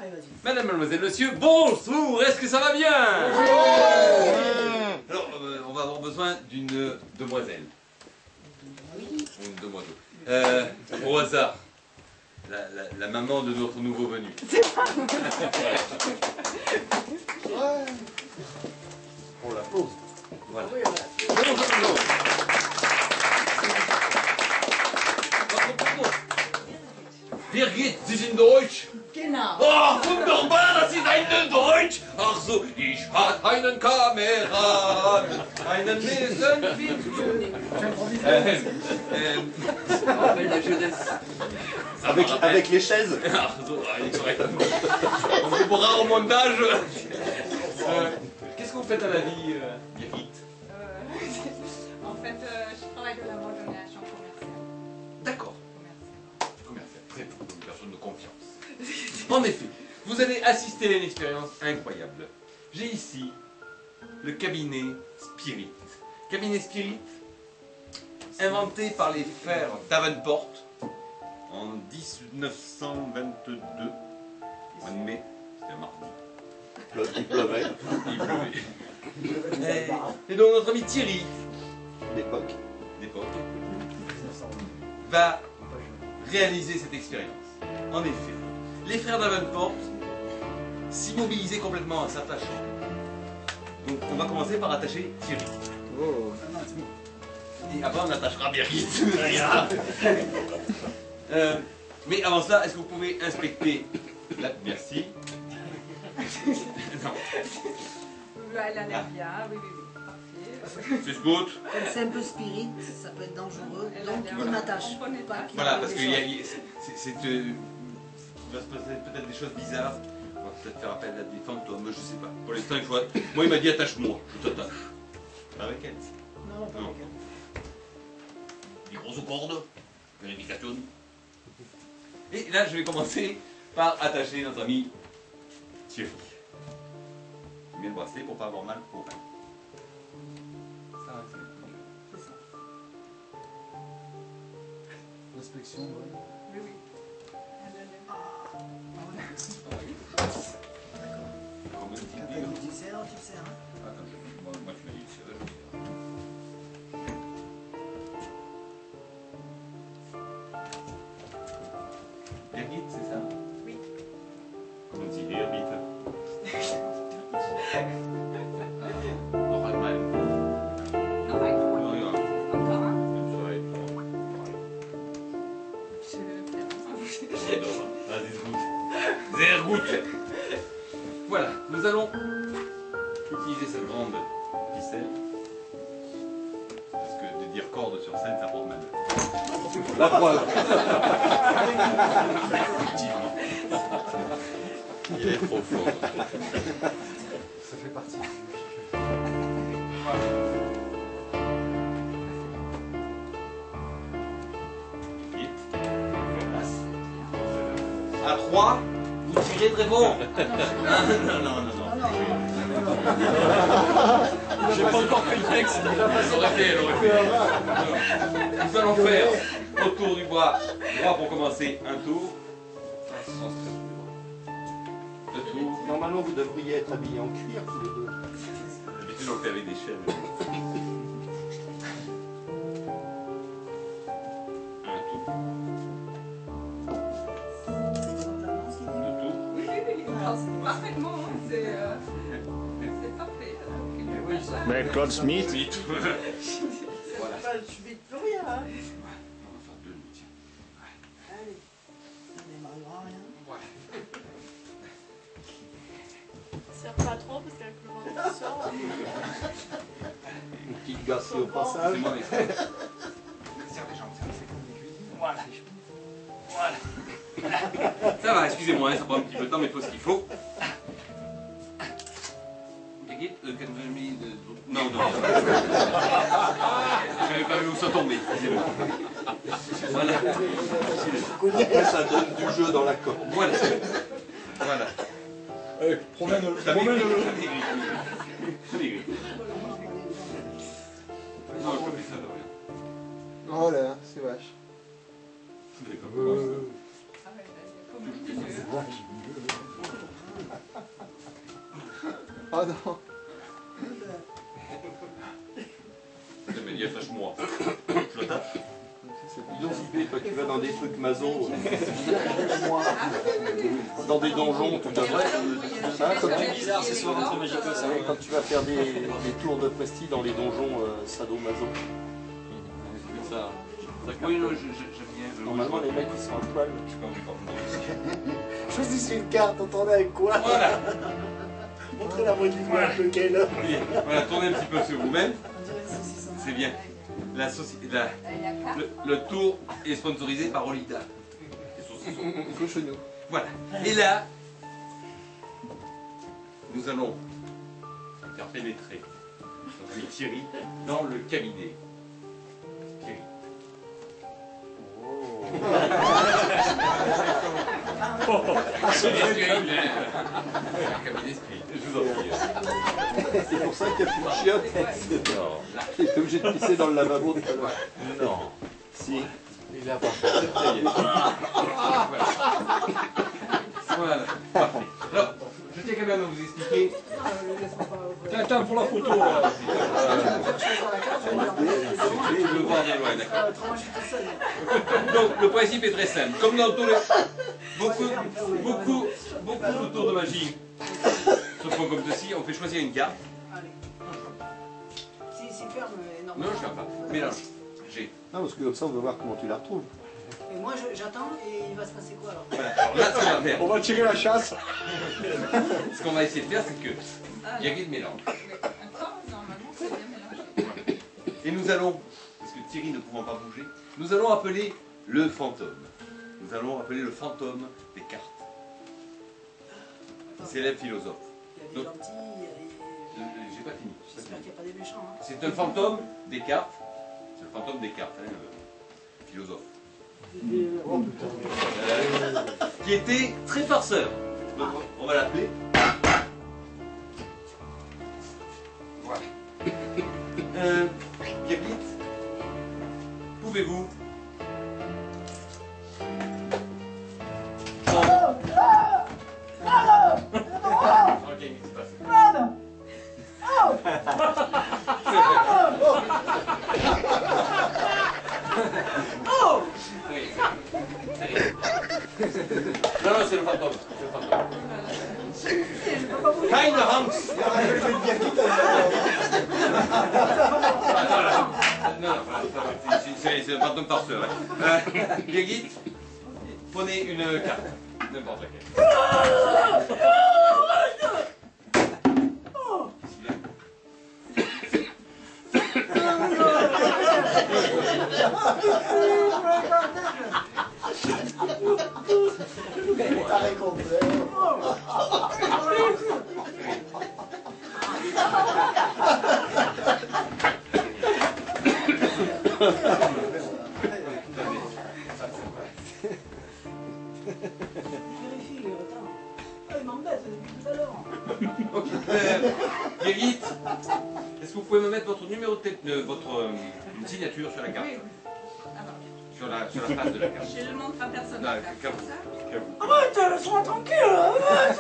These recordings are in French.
Allez, vas-y. Madame, mademoiselle, monsieur, bonjour, est-ce que ça va bien? Alors, on va avoir besoin d'une demoiselle. Oui. Une demoiselle. Au hasard. La maman de notre nouveau venu. On la pose. Voilà. Oui, voilà. Bonjour. Birgit, Sie sind Deutsch? Genau. Oh, wunderbar, das ist eine Deutsch! Ach so, ich hatte einen Kameraden, einen Nesenfilm. Rappel la jeunesse. Avec les chaises. Ach so, allez, correct. On vous pourra au montage. Qu'est-ce que vous faites à la vie, Birgit? En fait, je travaille de la mode en agent commercial. D'accord. Commercial, très bien, une personne de confiance. En effet, vous allez assister à une expérience incroyable. J'ai ici le cabinet Spirit. Cabinet Spirit, inventé par les frères Davenport en 1922, mois de mai, c'était un mardi. Il pleuvait. Il pleuvait. Et donc notre ami Thierry, D'époque. va réaliser cette expérience. En effet, les frères Davenport s'immobilisaient complètement en s'attachant. Donc on va commencer par attacher Thierry. Oh. Et après on attachera Birgit. Mais avant cela, est-ce que vous pouvez inspecter la... Merci. Non. Elle a l'air bien, oui, parfait. C'est good. Comme c'est un peu spirit, ça peut être dangereux. Elle a Donc l'air on attache. on connaît pas. Qu'il Voilà, y ait parce des qu'il choses. il va se passer peut-être des choses bizarres. On va peut-être faire appel à des fantômes, je sais pas. Pour l'instant, il faut... Moi, il m'a dit attache-moi, je t'attache. Avec elle. Non, pas Non. avec elle. Des grosses cordes, vérification. Et là, je vais commencer par attacher notre ami Thierry. Je mets le bracelet pour pas avoir mal au rein. Ça va, c'est C'est ça. L'inspection, ouais. Oui, oui. Elle a l'air comme un petit Quand peu. elle dit tu serres, tu serres. Hein. Attends, moi tu m'as dit, c'est vrai, je sais. Birgit, c'est ça? Oui. Comment on dit Birgit? Noch einmal. Noch ein. Ja, ja. Encore un. Zwei, Je Das ist gut. Sehr gut. Voilà, nous allons utiliser cette grande ficelle. Parce que de dire corde sur scène, ça porte mal. La preuve. Effectivement. Il est trop fort. Ça fait partie du jeu. Vite. À 3, vous tirez très fort. Non, non, non. J'ai pas encore fait le texte. Elle aurait fait. Nous allons faire autour du bras droit pour commencer un tour. Deux tours. Normalement, vous devriez être habillés en cuir tous les deux. D'habitude, on le fait avec des chaînes. Un tour. Deux tours. Oui, oui, oui. Alors, c'est parfaitement. C'est parfait. Mais Claude Smith, Vite. Voilà. Je vais plus rien. Hein. On va faire deux nuits, tiens. Allez. Ça n'arrivera rien. Voilà. Serre pas trop parce qu'avec le vent qui sort. Une petite garcie au passage. C'est moi, mais serre les jambes, c'est comme les cuisines. Voilà. Voilà. Ça va, excusez-moi, ça prend un petit peu de temps, mais il faut ce qu'il faut. Non, non. J'avais pas vu où ça tombait, excusez-moi. Voilà. Après, ça donne du jeu dans la corde. Voilà. Voilà. Promène-le. Ça m'aigrit. Non, je fais ça de rien. Oh là, c'est vache. D'accord. Ah ouais, là, il y a comme une Ah non. Je vais dire, lâche-moi. Je le tape. Dis donc, Sylvie, toi qui vas dans des trucs maso, dans des donjons, tu devrais. Hein, comme tu dis, c'est soir entre Magico, ça, quand tu vas faire des tours de presti dans les donjons sado-maso. Ça, Oui, non, j'aime bien. normalement, les mecs, ils sont à poil. Je sais pas où ils Choisissez une carte, entendez avec quoi? Voilà. Montrez la moitié de lequel. Voilà, tournez un petit peu sur vous-même. On dirait une saucisse. C'est bien. Le tour est sponsorisé par Olita. Cochonou. Voilà. Et là, nous allons faire pénétrer notre ami Thierry dans le cabinet. Thierry. Un cabinet spirit. Je vous en prie. C'est pour ça qu'il n'y a plus de chiottes. Non. Il est obligé de pisser dans le lavabo tout à l'heure. Non. Si. Il a pas fait. Voilà. Parfait. Alors, je tiens quand même à vous expliquer. Attends pour la photo. Je le voir de loin, d'accord. Donc, le principe est très simple. Comme dans tous les... Beaucoup de tours de magie se font comme ceci. On fait choisir une carte. Allez. Si ferme, Non, normalement. je ne ferme pas. Mélange. J'ai. Non, parce que comme ça, on va voir comment tu la retrouves. Et moi, j'attends et il va se passer quoi alors? Voilà. Alors là, ce qu'on va faire, On va tirer la chasse. ce qu'on va essayer de faire, c'est que il y a de mélange. Attends, normalement, c'est bien mélangé. Et nous allons, parce que Thierry ne pouvant pas bouger, nous allons appeler le fantôme. Nous allons appeler le fantôme des cartes. Célèbre philosophe. Il y a des gentils, il y a des... J'ai pas fini. J'espère qu'il n'y a pas des méchants. Hein. C'est un fantôme des cartes. C'est le fantôme des cartes, hein, philosophe. Oh putain. Qui était très farceur. Donc, on va l'appeler. Voilà. Birgit, pouvez-vous... Ok, il se passe. Oui. Non, non, c'est le fantôme. C'est le fantôme. Keine Angst! Non, c'est le fantôme farceur. Birgit, prenez une carte. N'importe laquelle. Taré complet. Vérifie, attends. Ah, il m'embête depuis tout à l'heure. Birgit, est-ce que vous pouvez me mettre votre numéro de tête, votre signature sur la carte? Oui. Alors, Sur la face de la carte. je ne montre à personne Non, la carte, comme- c'est ça? Arrête, laisse-moi tranquille. Arrête.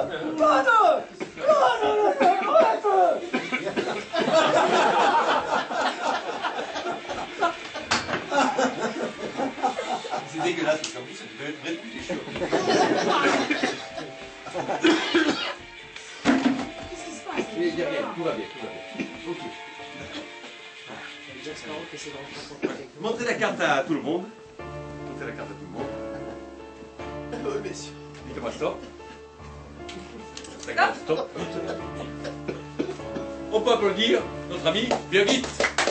C'est dégueulasse parce qu'en plus c'est une vraie pute et chiant. Qu'est-ce qui se passe? Il y a rien, tout va bien, tout va bien. Ok. Jack Sparrow qui essaie de rentrer en contact avec nous. Montrez la carte à tout le monde. Montrez la carte à tout le monde. Oui, messieurs. Dites-moi stop. D'accord, stop. On peut applaudir notre ami Birgit.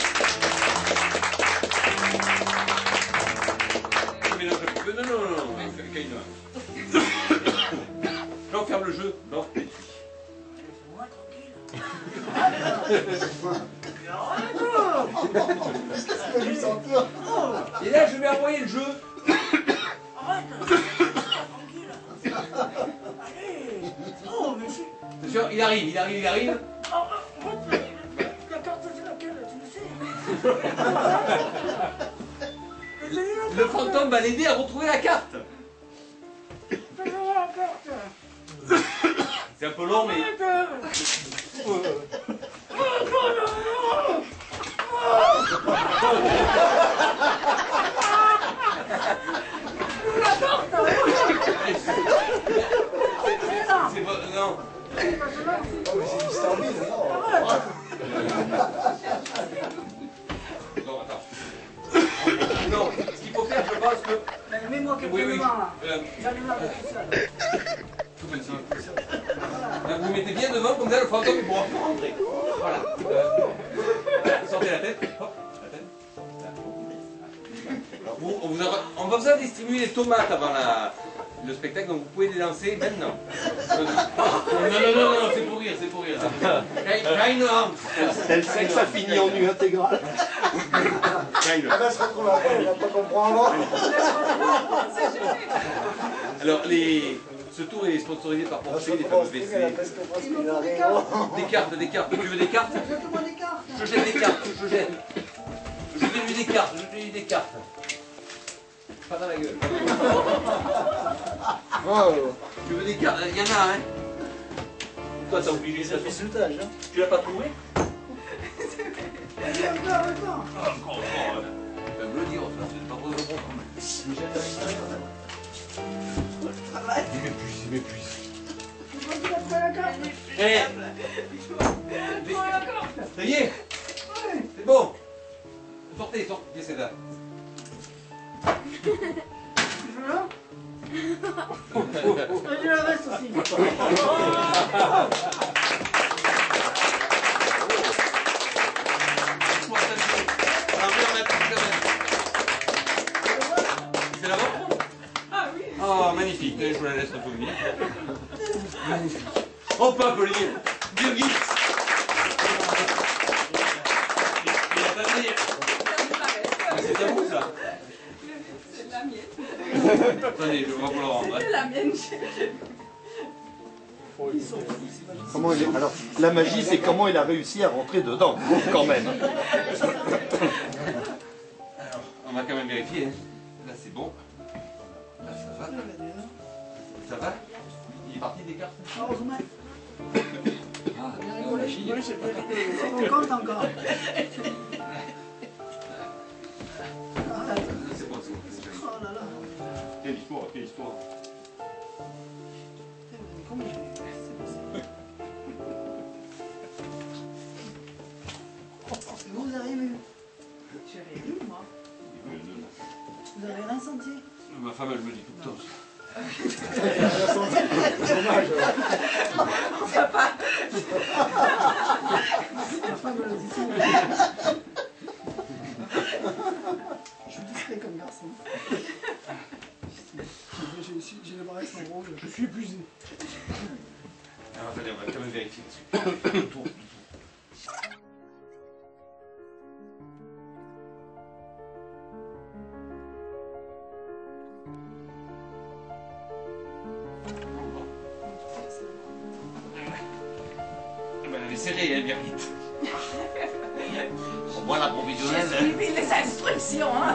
Mélange un peu. Non, non, non, non, Kaina. Là, on ferme le jeu. Non, Laisse-moi tranquille. et là, je vais envoyer le jeu. Arrête. Tranquille. Allez. Oh, mais c'est... Attention, il arrive. La carte, c'est laquelle? Tu le sais? Le fantôme va l'aider à retrouver la carte. C'est un peu long, mais... C'est pas... Non. C'est l'histoire de vie, non. Non, attends. Non, ce qu'il faut faire, je pense que... Mets-moi quelques Oui, oui. devant là. Euh, J'en ai marre de tout ça. Tout petit. Là, vous mettez bien devant, comme ça le fantôme il pourra pas rentrer. Voilà. Sortez la tête. Hop, la tête. Alors, on va vous avoir distribuer les tomates avant le spectacle, donc vous pouvez les lancer maintenant. Non, c'est pour rire, c'est pour rire. Keine Angst. Elle sait que ça finit en nu intégral. Keine. Elle va se retrouver après, elle va pas comprendre. Alors, ce tour est sponsorisé par Porsche, les fameux WC. Des cartes. Tu veux des cartes? Jette-moi des cartes. Je jette des cartes, je jette. Je t'ai mis des cartes, Pas dans la gueule. Tu veux des cartes? Il y en a, hein? Toi, t'as obligé ça. Tu l'as pas trouvé? Attends. Encore. Me le dire, ça, c'est pas trop bon. Il m'épuise. Tu vois qu'il a pris la carte. Eh! Ça y est! C'est bon! Sortez, c'est là. Tu veux là? Je le reste aussi. C'est là-bas? Ah oui. Oh, magnifique. Je vous la laisse revenir. Magnifique. On peut applaudir Birgit. C'est bien vous, ça? C'est la mienne. Attendez, je vais vous le rendre. C'est la mienne. Comment il est... Alors, la magie, c'est comment il a réussi à rentrer dedans, quand même. Alors, on va quand même vérifier. Hein. Là, c'est bon. Là, ça va. Ça va? Il est parti des cartes? Heureusement. Ah, la magie. On compte encore. C'est bon. Oh là là. Quelle histoire. Comment vous avez vu? Je l'ai vu, moi. Vous avez rien senti? Ma femme, elle me dit tout le temps. Ma femme me le dit souvent. Je suis discret comme garçon. J'ai le bras en rouge, je suis épuisé. Alors, attendez, on va quand même vérifier là-dessus. Tour. Elle est serrée, elle vient vite. Au moins la provisionnelle. J'ai suivi les instructions, hein.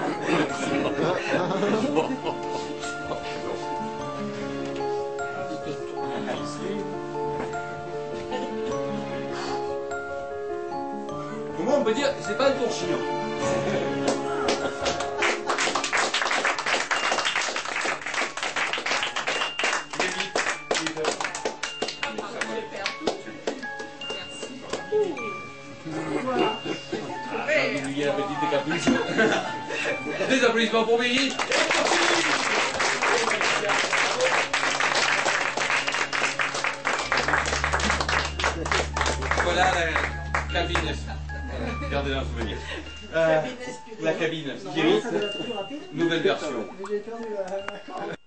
Comment on peut dire c'est pas un tour chiant? Il y a la petite capuche. Des applaudissements pour Birgit. Voilà la cabine. Gardez-la en souvenir. La cabine Spirit, nouvelle version. J'ai perdu la corde.